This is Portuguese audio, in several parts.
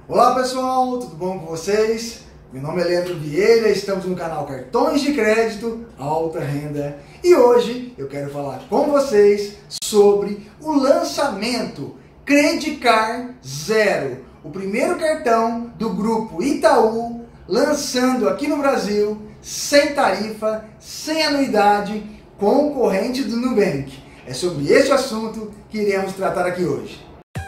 Olá pessoal, tudo bom com vocês? Meu nome é Leandro Vieira, estamos no canal Cartões de Crédito Alta Renda e hoje eu quero falar com vocês sobre o lançamento Credicar Zero, o primeiro cartão do grupo Itaú lançando aqui no Brasil sem tarifa, sem anuidade, concorrente do Nubank. É sobre este assunto que iremos tratar aqui hoje.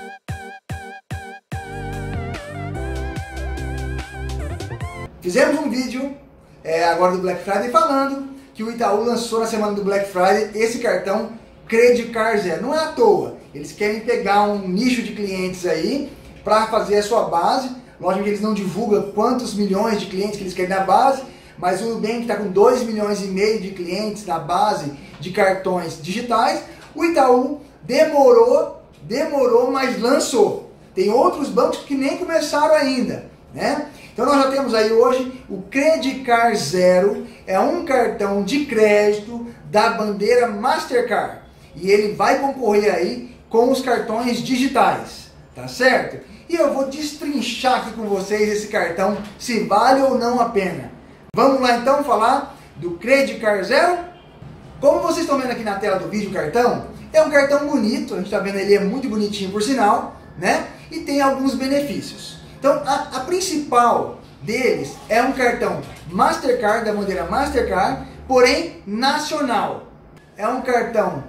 Fizemos um vídeo agora do Black Friday falando que o Itaú lançou na semana do Black Friday esse cartão Credicar Zero. Não é à toa, eles querem pegar um nicho de clientes aí para fazer a sua base. Lógico que eles não divulgam quantos milhões de clientes que eles querem na base, mas o Nubank está com 2,5 milhões de clientes na base de cartões digitais. O Itaú demorou, mas lançou. Tem outros bancos que nem começaram ainda, né? Então nós já temos aí hoje o Credicar Zero, é um cartão de crédito da bandeira Mastercard. E ele vai concorrer aí com os cartões digitais, tá certo? E eu vou destrinchar aqui com vocês esse cartão, se vale ou não a pena. Vamos lá então falar do Credicar Zero? Como vocês estão vendo aqui na tela do vídeo o cartão, é um cartão bonito, a gente está vendo ele é muito bonitinho por sinal, né? E tem alguns benefícios. Então, a principal deles é um cartão Mastercard, da bandeira Mastercard, porém nacional. É um cartão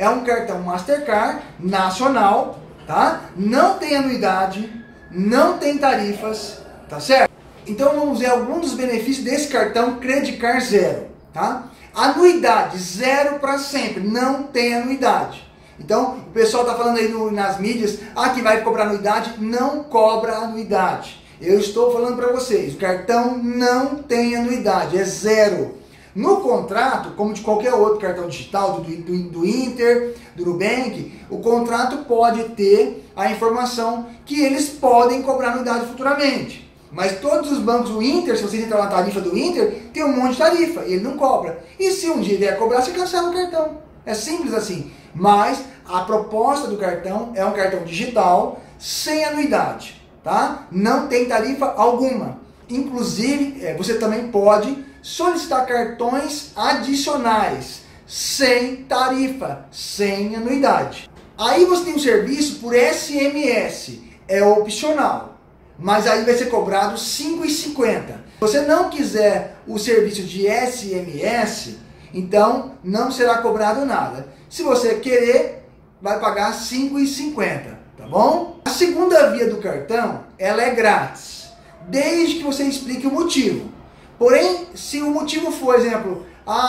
Mastercard nacional, tá? Não tem anuidade, não tem tarifas, tá certo? Então vamos ver alguns dos benefícios desse cartão Credicar Zero, tá? Anuidade, zero para sempre, não tem anuidade. Então, o pessoal está falando aí nas mídias, que vai cobrar anuidade, não cobra anuidade. Eu estou falando para vocês, o cartão não tem anuidade, é zero. No contrato, como de qualquer outro cartão digital, do Inter, do Nubank, o contrato pode ter a informação que eles podem cobrar anuidade futuramente. Mas todos os bancos, o Inter, se você entrar na tarifa do Inter, tem um monte de tarifa, e ele não cobra. E se um dia vier cobrar, você cancela o cartão. É simples assim. Mas a proposta do cartão é um cartão digital, sem anuidade, tá? Não tem tarifa alguma. Inclusive, você também pode solicitar cartões adicionais, sem tarifa, sem anuidade. Aí você tem um serviço por SMS, é opcional, mas aí vai ser cobrado R$ 5,50. Se você não quiser o serviço de SMS, então não será cobrado nada. Se você querer, vai pagar R$ 5,50, tá bom? A segunda via do cartão, ela é grátis, desde que você explique o motivo. Porém, se o motivo for, exemplo,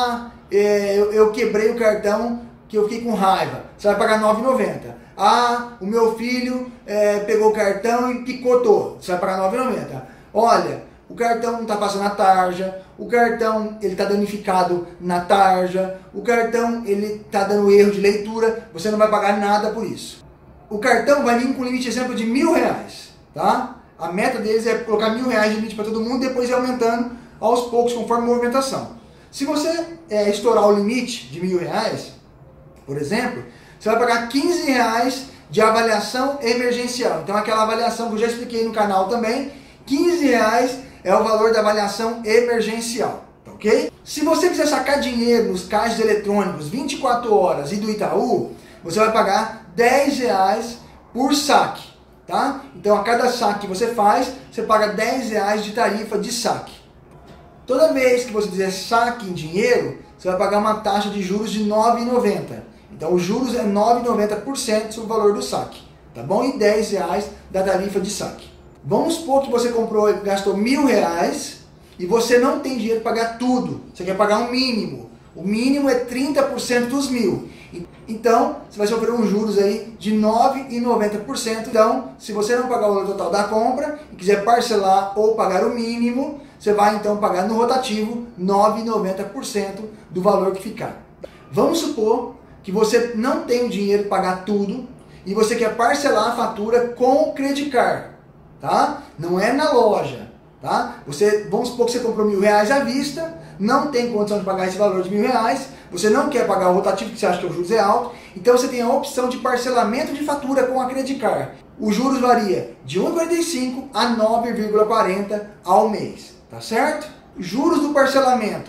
eu quebrei o cartão que eu fiquei com raiva, você vai pagar R$ 9,90. O meu filho pegou o cartão e picotou, você vai pagar R$ 9,90. Olha, o cartão não está passando a tarja, o cartão ele está danificado na tarja, o cartão ele está dando erro de leitura, você não vai pagar nada por isso. O cartão vai vir com um limite, exemplo, de R$ 1.000, tá? A meta deles é colocar R$ 1.000 de limite para todo mundo, depois ir aumentando aos poucos conforme a movimentação. Se você estourar o limite de R$ 1.000, por exemplo, você vai pagar R$ 15 de avaliação emergencial. Então aquela avaliação que eu já expliquei no canal também, R$ 15 é o valor da avaliação emergencial, tá ok? Se você quiser sacar dinheiro nos caixas eletrônicos 24 horas e do Itaú, você vai pagar R$ 10 por saque, tá? Então a cada saque que você faz, você paga R$ 10 de tarifa de saque. Toda vez que você fizer saque em dinheiro, você vai pagar uma taxa de juros de R$ 9,90. Então os juros é 9,90% sobre o valor do saque, tá bom? E R$ 10 da tarifa de saque. Vamos supor que você gastou R$ 1.000 e você não tem dinheiro para pagar tudo. Você quer pagar um mínimo. O mínimo é 30% dos R$ 1.000. Então, você vai sofrer uns juros aí de 9,90%. Então, se você não pagar o valor total da compra e quiser parcelar ou pagar o mínimo, você vai então pagar no rotativo 9,90% do valor que ficar. Vamos supor que você não tem o dinheiro para pagar tudo e você quer parcelar a fatura com o Credicar. Tá? Não é na loja, tá? Vamos supor que você comprou R$ 1.000 à vista, não tem condição de pagar esse valor de R$ 1.000, você não quer pagar o rotativo porque você acha que o juros é alto, então você tem a opção de parcelamento de fatura com a Credicar. os juros varia de 1,45 a 9,40 ao mês, tá certo? Juros do parcelamento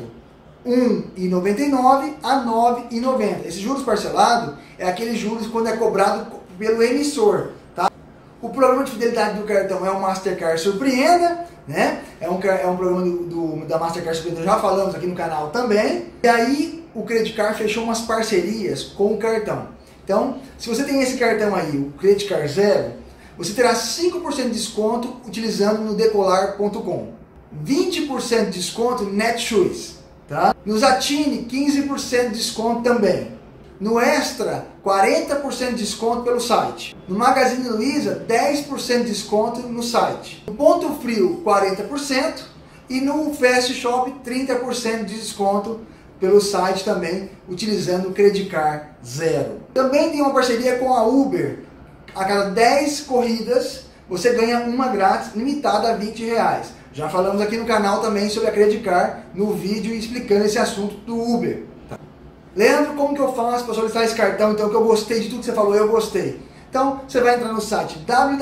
1,99 a 9,90. Esses juros parcelados é aqueles juros quando é cobrado pelo emissor, tá? O programa de fidelidade do cartão é o Mastercard Surpreenda, né? É um programa da Mastercard Surpreenda, já falamos aqui no canal também. E aí o Credit Card fechou umas parcerias com o cartão. Então, se você tem esse cartão aí, o Credit Card Zero, você terá 5% de desconto utilizando no decolar.com. 20% de desconto no Netshoes, tá? No Zatini, 15% de desconto também. No Extra, 40% de desconto pelo site. No Magazine Luiza, 10% de desconto no site. No Ponto Frio, 40%. E no Fast Shop, 30% de desconto pelo site também, utilizando o Credit Card Zero. Também tem uma parceria com a Uber. A cada 10 corridas, você ganha uma grátis, limitada a R$20. Já falamos aqui no canal também sobre a Credit Card, no vídeo explicando esse assunto do Uber. Tá? Leandro, como que eu faço para solicitar esse cartão? Então, que eu gostei de tudo que você falou, eu gostei. Então, você vai entrar no site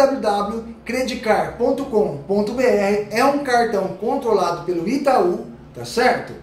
www.creditcard.com.br. É um cartão controlado pelo Itaú, tá certo?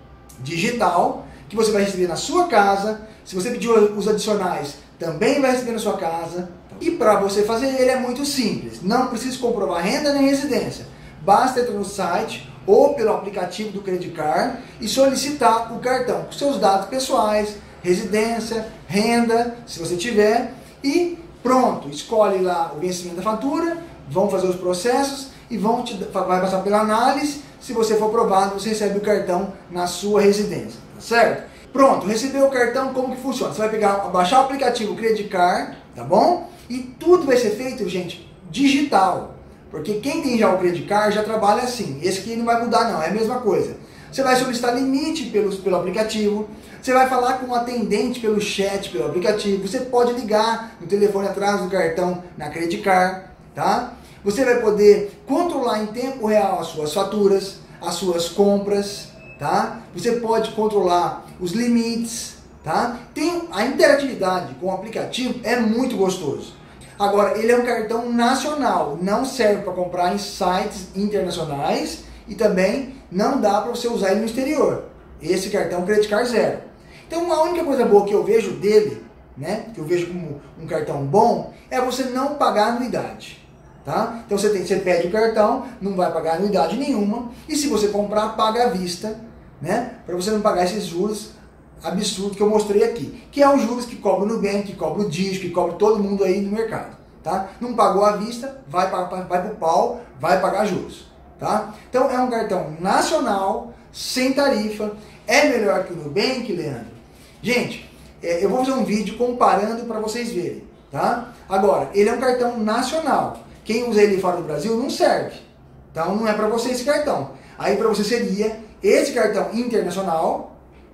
Digital, que você vai receber na sua casa. Se você pedir os adicionais, também vai receber na sua casa. E para você fazer ele é muito simples. Não precisa comprovar renda nem residência. Basta entrar no site ou pelo aplicativo do Credit Card e solicitar o cartão com seus dados pessoais, residência, renda, se você tiver, e pronto, escolhe lá o vencimento da fatura, vão fazer os processos e vai passar pela análise. Se você for aprovado, você recebe o cartão na sua residência, tá certo? Pronto, recebeu o cartão, como que funciona? Você vai baixar o aplicativo Credit Card, tá bom? E tudo vai ser feito, gente, digital. Porque quem tem já o Credit Card já trabalha assim. Esse aqui não vai mudar não, é a mesma coisa. Você vai solicitar limite pelo aplicativo. Você vai falar com um atendente pelo chat, pelo aplicativo. Você pode ligar no telefone atrás do cartão na Credit Card, tá? Você vai poder controlar em tempo real as suas faturas, as suas compras, tá? Você pode controlar os limites, tá? A interatividade com o aplicativo é muito gostoso. Agora, ele é um cartão nacional, não serve para comprar em sites internacionais e também não dá para você usar ele no exterior. Esse cartão Credit Card Zero. Então, a única coisa boa que eu vejo dele, né, que eu vejo como um cartão bom, é você não pagar anuidade. Tá? Então você pede o cartão, não vai pagar anuidade nenhuma, e se você comprar, paga à vista, né? Para você não pagar esses juros absurdos que eu mostrei aqui, que é os juros que cobra o Nubank, que cobra o Digio, que cobra todo mundo aí no mercado. Tá? Não pagou à vista, vai pro pau, vai pagar juros. Tá? Então é um cartão nacional, sem tarifa, é melhor que o Nubank, Leandro. Gente, eu vou fazer um vídeo comparando para vocês verem. Tá? Agora, ele é um cartão nacional. Quem usa ele fora do Brasil não serve. Então não é para você esse cartão. Aí para você seria esse cartão internacional,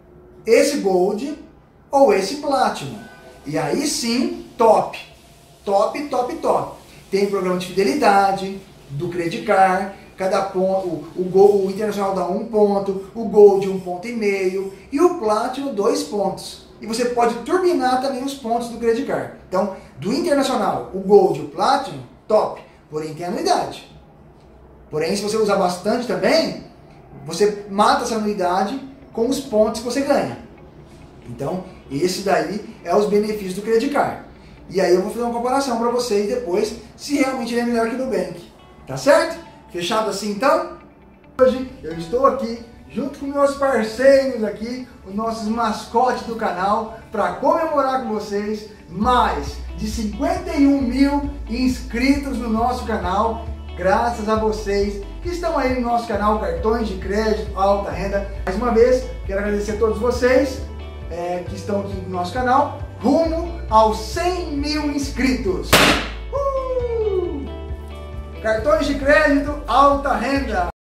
esse Gold ou esse Platinum. E aí sim, top. Top, top, top. Tem programa de fidelidade do Credit Card. Cada ponto, o internacional dá 1 ponto, o Gold 1,5 ponto e o Platinum 2 pontos. E você pode turbinar também os pontos do Credit Card. Então, do internacional, o Gold e o Platinum, top. Porém, tem anuidade. Porém, se você usar bastante também, você mata essa anuidade com os pontos que você ganha. Então, esse daí é os benefícios do Credit Card. E aí eu vou fazer uma comparação para vocês depois, se realmente ele é melhor que o Nubank. Tá certo? Fechado assim então? Hoje eu estou aqui junto com meus parceiros aqui, os nossos mascotes do canal, para comemorar com vocês mais de 51 mil inscritos no nosso canal, graças a vocês que estão aí no nosso canal Cartões de Crédito Alta Renda. Mais uma vez, quero agradecer a todos vocês que estão aqui no nosso canal, rumo aos 100 mil inscritos. Cartões de Crédito Alta Renda.